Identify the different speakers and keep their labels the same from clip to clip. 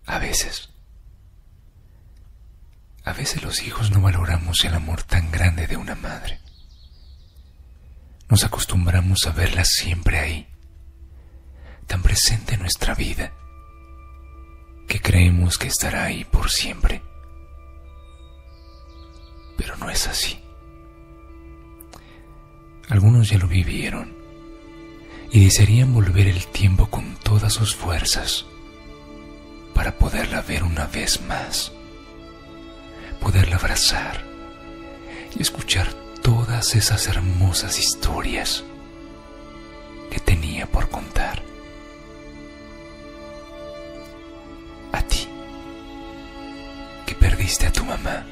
Speaker 1: A veces los hijos no valoramos el amor tan grande de una madre. Nos acostumbramos a verla siempre ahí, tan presente en nuestra vida, que creemos que estará ahí por siempre. Pero no es así. Algunos ya lo vivieron y desearían volver el tiempo con todas sus fuerzas para poderla ver una vez más, poderla abrazar y escuchar todas esas hermosas historias que tenía por contar. A ti, que perdiste a tu mamá,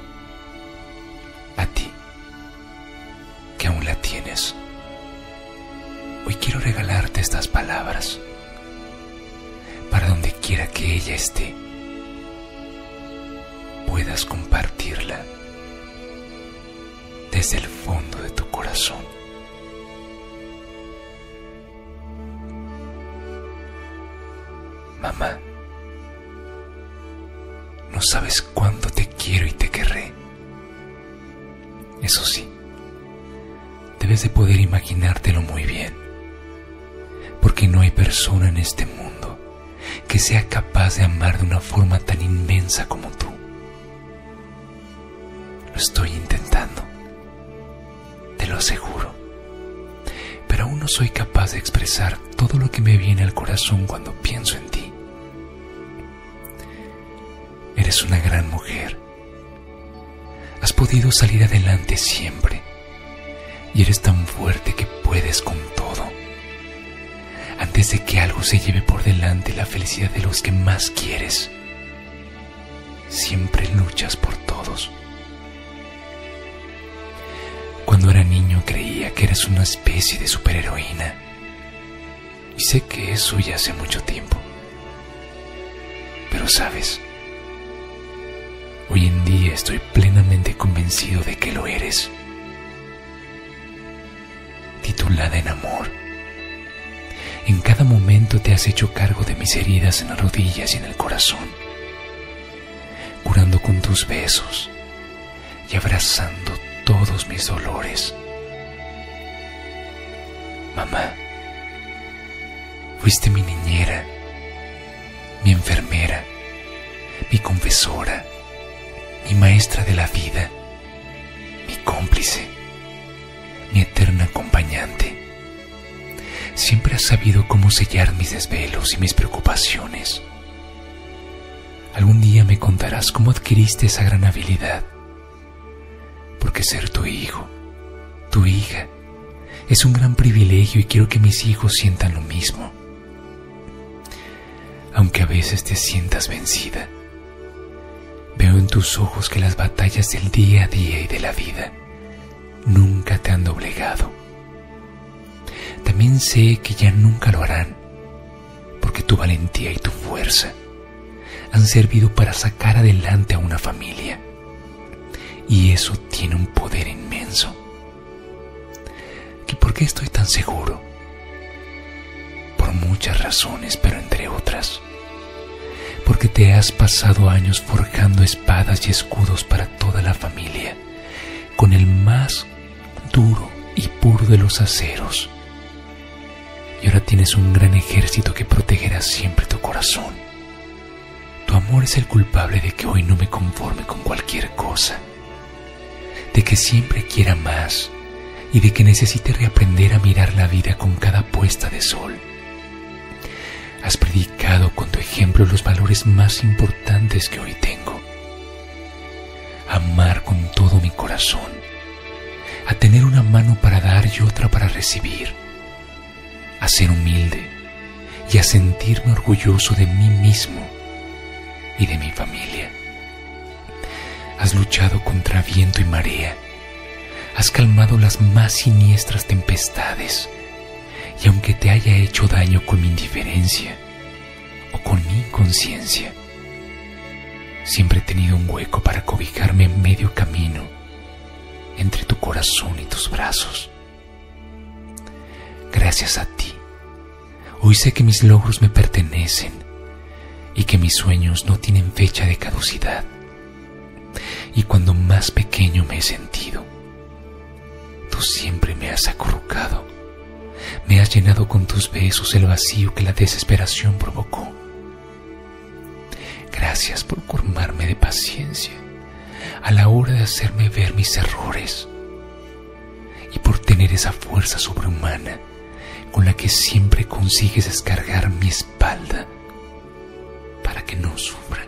Speaker 1: a ti, que aún la tienes, hoy quiero regalarte estas palabras para donde quiera que ella esté, puedas compartirla desde el fondo de tu corazón. Mamá, no sabes cuánto te quiero y te querré. Eso sí, debes de poder imaginártelo muy bien, porque no hay persona en este mundo que sea capaz de amar de una forma tan inmensa como tú. Lo estoy intentando, te lo aseguro, pero aún no soy capaz de expresar todo lo que me viene al corazón cuando pienso en ti. Eres una gran mujer. Has podido salir adelante siempre y eres tan fuerte que puedes con todo. Antes de que algo se lleve por delante la felicidad de los que más quieres, siempre luchas por todos. Cuando era niño creía que eres una especie de superheroína, y sé que eso ya hace mucho tiempo. Pero sabes, hoy en día estoy plenamente convencido de que lo eres. Titulada en amor, en cada momento te has hecho cargo de mis heridas en las rodillas y en el corazón, curando con tus besos y abrazando todos mis dolores. Mamá, fuiste mi niñera, mi enfermera, mi confesora, mi maestra de la vida, mi cómplice, mi eterna acompañante. Siempre has sabido cómo sellar mis desvelos y mis preocupaciones. Algún día me contarás cómo adquiriste esa gran habilidad, porque ser tu hijo, tu hija, es un gran privilegio y quiero que mis hijos sientan lo mismo. Aunque a veces te sientas vencida, veo en tus ojos que las batallas del día a día y de la vida nunca te han doblegado. También sé que ya nunca lo harán, porque tu valentía y tu fuerza han servido para sacar adelante a una familia, y eso tiene un poder inmenso. ¿Y por qué estoy tan seguro? Por muchas razones, pero entre otras, porque te has pasado años forjando espadas y escudos para toda la familia, con el más duro y puro de los aceros. Y ahora tienes un gran ejército que protegerá siempre tu corazón. Tu amor es el culpable de que hoy no me conforme con cualquier cosa, de que siempre quiera más y de que necesite reaprender a mirar la vida con cada puesta de sol. Has predicado con tu ejemplo los valores más importantes que hoy tengo: amar con todo mi corazón, a tener una mano para dar y otra para recibir, a ser humilde y a sentirme orgulloso de mí mismo y de mi familia. Has luchado contra viento y marea, has calmado las más siniestras tempestades, y aunque te haya hecho daño con mi indiferencia o con mi inconsciencia, siempre he tenido un hueco para cobijarme en medio camino entre tu corazón y tus brazos. Gracias a ti, hoy sé que mis logros me pertenecen y que mis sueños no tienen fecha de caducidad. Y cuando más pequeño me he sentido, tú siempre me has acurrucado, me has llenado con tus besos el vacío que la desesperación provocó. Gracias por colmarme de paciencia a la hora de hacerme ver mis errores y por tener esa fuerza sobrehumana con la que siempre consigues descargar mi espalda para que no sufra.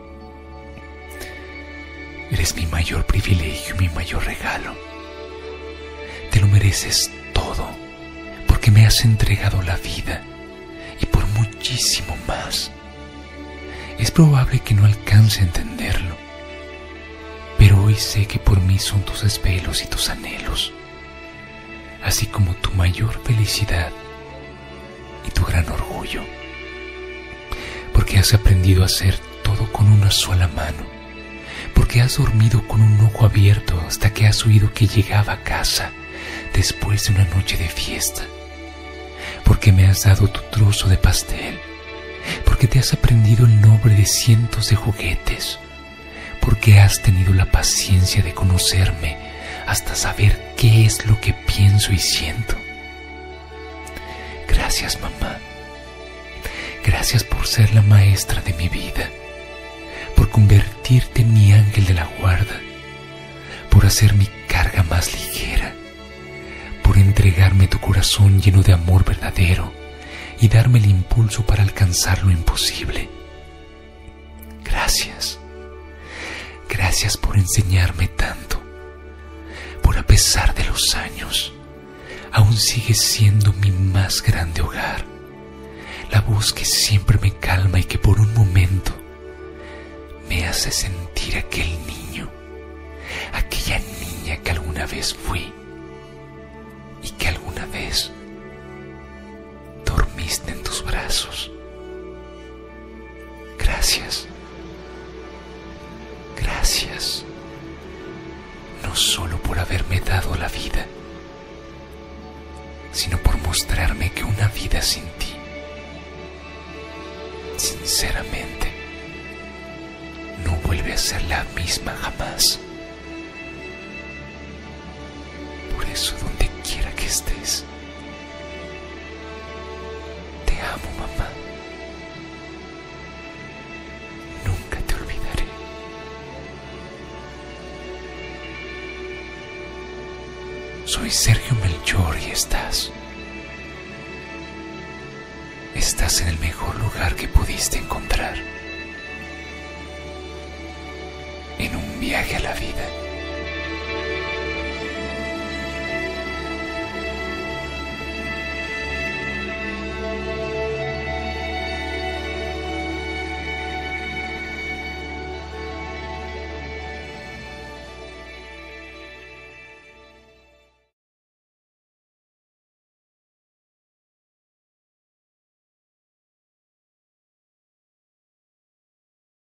Speaker 1: Eres mi mayor privilegio y mi mayor regalo. Te lo mereces todo porque me has entregado la vida y por muchísimo más. Es probable que no alcance a entenderlo, pero hoy sé que por mí son tus desvelos y tus anhelos, así como tu mayor felicidad y tu gran orgullo, porque has aprendido a hacer todo con una sola mano, porque has dormido con un ojo abierto hasta que has oído que llegaba a casa después de una noche de fiesta, porque me has dado tu trozo de pastel, porque te has aprendido el nombre de cientos de juguetes, porque has tenido la paciencia de conocerme hasta saber qué es lo que pienso y siento. Gracias, mamá. Gracias por ser la maestra de mi vida, por convertirte en mi ángel de la guarda, por hacer mi carga más ligera, por entregarme tu corazón lleno de amor verdadero y darme el impulso para alcanzar lo imposible. Gracias. Gracias por enseñarme tanto, por a pesar de los años, aún sigues siendo mi más grande hogar, la voz que siempre me calma y que por un momento me hace sentir aquel niño, aquella niña que alguna vez fui y que alguna vez dormiste en tus brazos. Gracias. Gracias, no solo por haberme dado la vida, sino por mostrarme que una vida sin ti, sinceramente, no vuelve a ser la misma jamás. Por eso, donde quiera que estés, te amo, mamá. Nunca te olvidaré. Soy Sergio Melchor y estás en el mejor lugar que pudiste encontrar, en un viaje a la vida.